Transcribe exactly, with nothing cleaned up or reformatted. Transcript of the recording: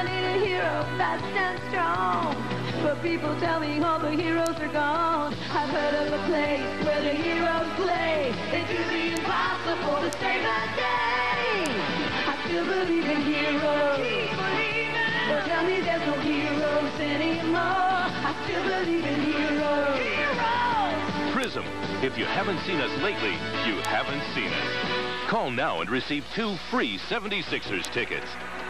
I need a hero fast and strong. But people tell me all the heroes are gone. I've heard of a place where the heroes play. They do the impossible to save the day. I still believe in heroes. Keep believing. But tell me there's no heroes anymore. I still believe in heroes. Heroes! PRISM. If you haven't seen us lately, you haven't seen us. Call now and receive two free seventy-sixers tickets.